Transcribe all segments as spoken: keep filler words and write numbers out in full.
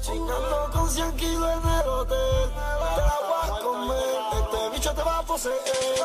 Chingando con cien kilos en el hotel. Te la voy a comer. Este bicho te va a poseer.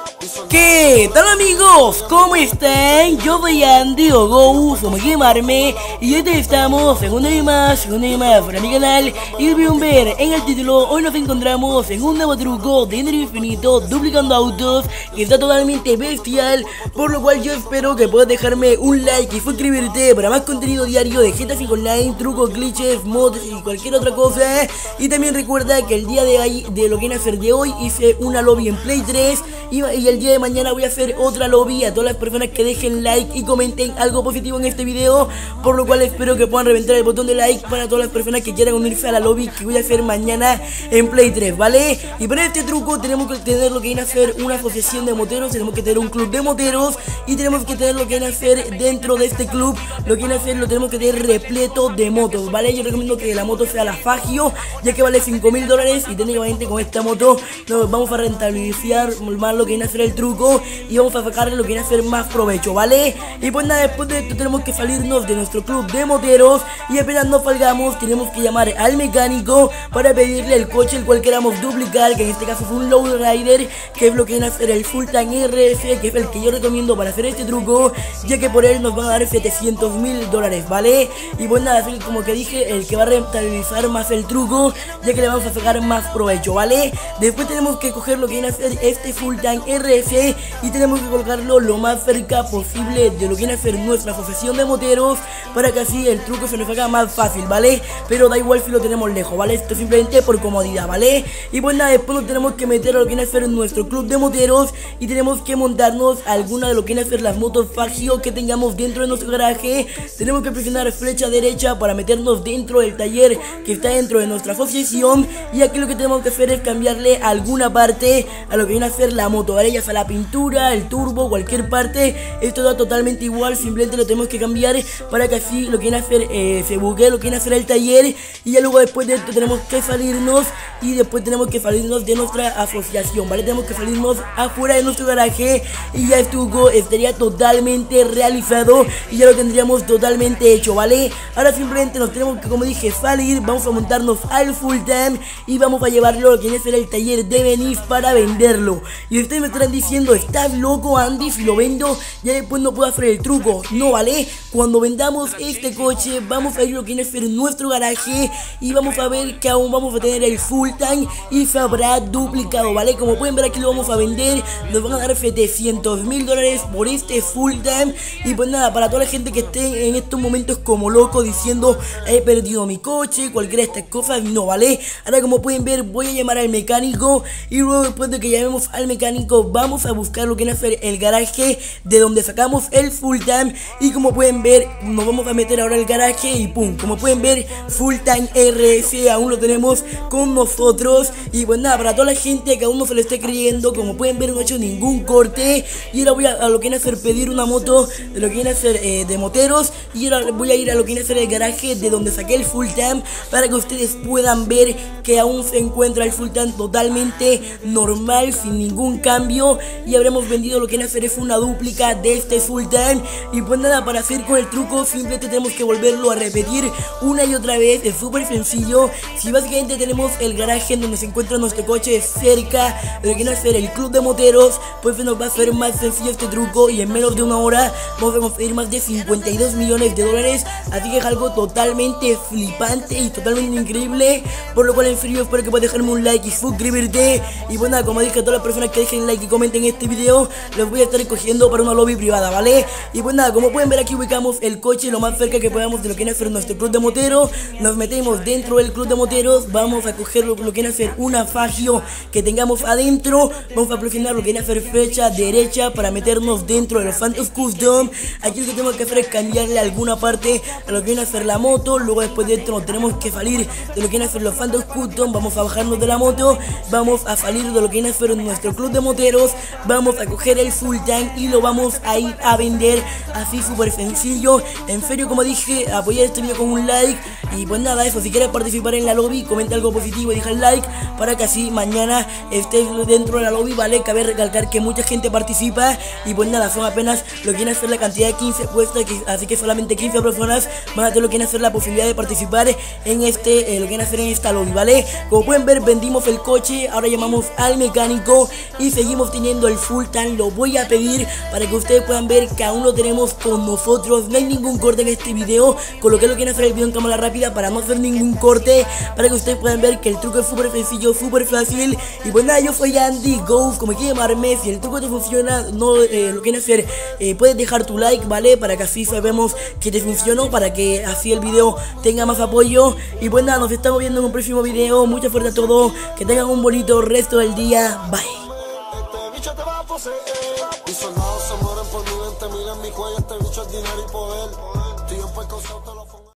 ¿Qué tal, amigos? ¿Cómo están? Yo soy Andy o Go, como llamarme. Y hoy estamos en una vez más, en una vez más para mi canal. Y pudieron ver en el título, hoy nos encontramos en un nuevo truco de dinero infinito duplicando autos, que está totalmente bestial. Por lo cual yo espero que puedas dejarme un like y suscribirte para más contenido diario de G T A cinco Online, trucos, glitches, mods y cualquier otra cosa. Y también recuerda que el día de hoy, de lo que viene a hacer de hoy, hice una lobby en Play tres. Y, y el día de mañana voy a hacer otra lobby a todas las personas que dejen like y comenten algo positivo en este video. Por lo cual espero que puedan reventar el botón de like para todas las personas que quieran unirse a la lobby que voy a hacer mañana en Play tres, ¿vale? Y para este truco tenemos que tener lo que viene a hacer una asociación de moteros, tenemos que tener un club de moteros y tenemos que tener lo que viene a hacer dentro de este club, lo que viene a hacer lo tenemos que tener repleto de motos, ¿vale? Yo recomiendo que la moto sea la Fagio, ya que vale cinco mil dólares y técnicamente con esta moto nos vamos a rentabilizar más lo que viene a hacer el truco y vamos a sacarle lo que viene a hacer más provecho, ¿vale? Y pues nada, después de esto tenemos que salirnos de nuestro club de moteros y apenas nos salgamos tenemos que llamar al mecánico para pedirle el coche el cual queramos duplicar, que en este caso es un Lowrider, que es lo que viene a hacer el Fulton R S, que es el que yo recomiendo para hacer este truco, ya que por él nos van a dar setecientos mil dólares, ¿vale? Y pues nada, como que dije, el que va a rentabilizar más el truco, ya que le vamos a sacar más provecho, ¿vale? Después tenemos que coger lo que viene a hacer este Fulton R S y tenemos que colocarlo lo más cerca posible de lo que viene a hacer nuestra asociación de moteros, para que así el truco se nos haga más fácil, ¿vale? Pero da igual si lo tenemos lejos, ¿vale? Esto simplemente por comodidad, ¿vale? Y pues nada, después nos tenemos que meter a lo que viene a hacer nuestro club de moteros y tenemos que montarnos alguna de lo que viene a hacer las motos Fagio que tengamos dentro de nuestro garaje. Tenemos que presionar flecha derecha para meternos dentro del taller que está dentro de nuestra asociación, y aquí lo que tenemos que hacer es cambiarle alguna parte a lo que viene a hacer la moto, ¿vale? Ya sea la pintura, el turbo, cualquier parte, esto da totalmente igual, simplemente lo tenemos que cambiar para que así lo que viene a hacer eh, se buguee lo que viene a hacer el taller. Y ya luego después de esto tenemos que salirnos y después tenemos que salirnos de nuestra asociación, ¿vale? Tenemos que salirnos afuera de nuestro garaje y ya el truco estaría totalmente realizado y ya lo tendríamos totalmente hecho, ¿vale? Ahora simplemente nos tenemos que, como dije, salir, vamos a montarnos al Fulton y vamos a llevarlo a lo que viene a ser el taller de Venice para venderlo. Y ustedes me estarán diciendo, ¿estás loco, Andy? Si lo vendo ya después no puedo hacer el truco. No, ¿vale? Cuando vendamos este coche vamos a ir a lo que viene a ser nuestro garaje y vamos a ver que aún vamos a tener el Fulton y se habrá duplicado, ¿vale? Como pueden ver aquí lo vamos a vender, nos van a dar setecientos mil dólares por este Fulton. Y pues nada, para toda la gente que esté en estos momentos como loco diciendo, he perdido mi coche, cualquiera de estas cosas, no, ¿vale? Ahora como pueden ver voy a llamar al mecánico y luego después de que llamemos al mecánico vamos a buscar lo que viene a ser el garaje de donde sacamos el Fulton. Y como pueden ver nos vamos a meter ahora al garaje y pum, como pueden ver Fulton R S aún lo tenemos con nosotros. Y pues nada, para toda la gente que aún no se lo esté creyendo, como pueden ver no he hecho ningún corte y ahora voy a, a lo que viene a hacer pedir una moto de lo que viene a hacer eh, de moteros, y ahora voy a ir a lo que viene a ser el garaje de donde saqué el Fulton para que ustedes puedan ver que aún se encuentra el Fulton totalmente normal, sin ningún cambio, y habremos vendido lo que viene a hacer es una dúplica de este Fulton. Y pues nada, para hacer con el truco simplemente tenemos que volverlo a repetir una y otra vez, es súper sencillo. Si básicamente tenemos el garaje en donde se encuentra nuestro coche cerca de lo que viene a ser el club de moteros, pues nos va a ser más sencillo este truco y en menos de una hora vamos a conseguir más de cincuenta y dos millones de dólares, así que es algo totalmente flipante y totalmente increíble. Por lo cual en serio espero que puedas dejarme un like y suscribirte. Y bueno, nada, como dije, a todas las personas que dejen like y comenten este video los voy a estar escogiendo para una lobby privada, ¿vale? Y pues nada, como pueden ver aquí ubicamos el coche lo más cerca que podamos de lo que viene a ser nuestro club de moteros. Nos metemos dentro del club de moteros, vamos a coger lo, lo que viene a ser una Fagio que tengamos adentro, vamos a presionar lo que viene a ser flecha derecha para meternos dentro de los Phantom Custom. Aquí lo que tenemos que hacer es cambiarle alguna parte a lo que viene a ser la moto. Luego después de esto nos tenemos que salir de lo que viene a ser los Phantom Custom, vamos a bajarnos de la moto, vamos a salir de lo que viene a ser nuestro club de moteros, vamos a coger el Fulton y lo vamos a ir a vender así súper sencillo. En serio, como dije, apoyar este video con un like Y pues nada, eso, si quieres participar en la lobby, comenta algo positivo y deja el like para que así mañana estés dentro de la lobby, ¿vale? Cabe recalcar que mucha gente participa y pues nada, son apenas lo que viene a ser la cantidad de quince puestos, así que solamente quince personas van a tener lo que viene a ser la posibilidad de participar en este, eh, lo que viene a hacer en esta lobby, ¿vale? Como pueden ver, vendimos el coche, ahora llamamos al mecánico y seguimos teniendo el full tank. Lo voy a pedir para que ustedes puedan ver que aún lo tenemos con nosotros, no hay ningún corte en este video, con lo que lo que viene a hacer el video en cámara rápida para no hacer ningún corte, para que ustedes puedan ver que el truco es súper sencillo, súper fácil. Y pues nada, yo soy Andy Ghost, como quieran llamarme. Si el truco te funciona, no eh, lo quieren hacer, eh, puedes dejar tu like, ¿vale? Para que así sabemos que te funcionó, para que así el video tenga más apoyo. Y pues nada, nos estamos viendo en un próximo video. Mucha suerte a todos, que tengan un bonito resto del día. Bye. Este bicho te va a poseer. Mis soldados se mueren por mi mente, miren mi cuello, este bicho es dinero y poder. Tiempo el concepto.